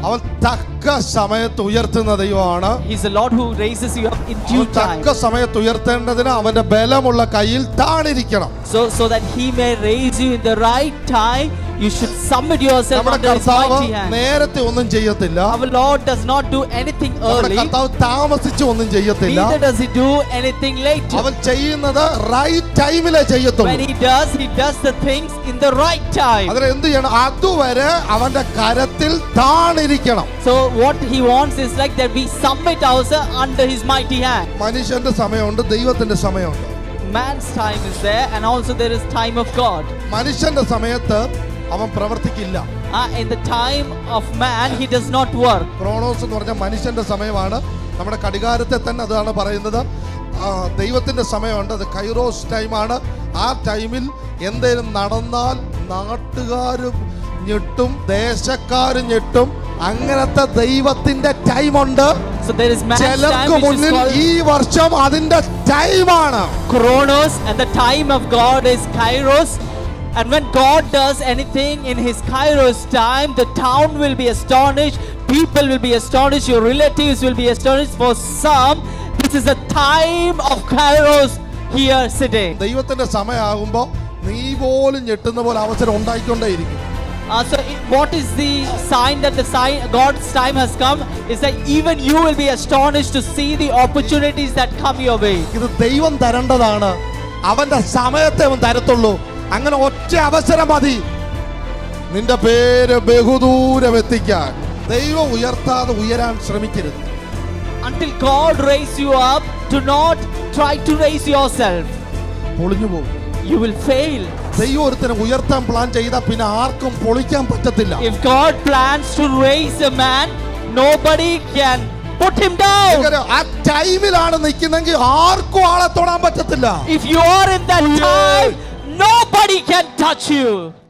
അവൻ തക്ക സമയത്ത് ഉയർത്തുന്ന ദൈവമാണ്. He's the Lord who raises you up in due time. തക്ക സമയത്ത് ഉയർത്തേണ്ടതിന് അവന്റെ ബലമുള്ള കയ്യിൽ താണിരിക്കണം. So that he may raise you in the right time, you should submit yourself under his mighty hand. നേരത്തെ ഒന്നും ചെയ്യത്തില്ല. Our Lord does not do anything early. കർത്താവ് താമസിച്ച് ഒന്നും ചെയ്യത്തില്ല. Neither does he do anything late. അവൻ ചെയ്യുന്നത് right ടൈമിലേ ചെയ്യത്തുള്ളൂ. When he does the things in the right time. അതിന് എന്ത് ചെയ്യണം? അതുവരെ അവന്റെ കരത്തിൽ താണിരിക്കണം. So what he wants is like that we submit ourselves under his mighty hand. മനുഷ്യന്റെ സമയമുണ്ട്, ദൈവത്തിന്റെ സമയമുണ്ട്. Man's time is there and also there is time of God. മനുഷ്യന്റെ സമയത്ത് അവൻ പ്രവർത്തിക്കില്ല. In the time of man he does not work. Chronos എന്ന് പറഞ്ഞാൽ മനുഷ്യന്റെ സമയമാണ്. നമ്മുടെ കടികാരത്തെ തന്നെ അതാണ് പറയുന്നത്. ദൈവത്തിന്റെ സമയമുണ്ട്, അത് കൈറോസ് ടൈമാണ്. ആ ടൈമിൽ എന്തെങ്കിലും നടന്നാൽ നാട്ടുകാരും ഞെട്ടും, ദേശക്കാരും ഞെട്ടും. അങ്ങനത്തെ ദൈവത്തിന്റെ ടൈമുണ്ട്. ചിലർക്ക് മുന്നിൽ ഈ വർഷം അതിന്റെ ടൈമാണ്. Chronos and the time of God is Kairos. And when God does anything in his Kairos time, the town will be astonished, people will be astonished, your relatives will be astonished. For some, this is a time of Kairos here sitting. ദൈവത്തിന്റെ സമയമാകുമ്പോൾ നീ പോലും ഞെട്ടുന്ന പോലെ അവസരം ഉണ്ടായിക്കൊണ്ടേയിരിക്കും. So what is the sign that God's time has come is that even you will be astonished to see the opportunities that come your way. ഇത് ദൈവം തരേണ്ടതാണ്. അവന്റെ സമയത്തെ അവൻ തരത്തുള്ളൂ. അങ്ങനെ ഒറ്റ അവസരം മതി നിന്റെ പേര് ബഹുദൂരം എത്തിക്കാൻ. ദൈവം ഉയർത്താതെ ഉയരാൻ ശ്രമിക്കരുത്. Until God raise you up, do not try to raise yourself. പൊളിഞ്ഞു പോകും. You will fail. ദൈവം ഒരുത്തനെ ഉയർത്താൻ പ്ലാൻ ചെയ്താൽ പിന്നെ ആർക്കും പൊളിക്കാൻ പറ്റത്തില്ല. If God plans to raise a man, nobody can put him down. ആ ടൈമിലാണ് നിൽക്കുന്നെങ്കിൽ ആർക്കും ആളെ തൊടാൻ പറ്റത്തില്ല. If you are in that time, nobody can touch you.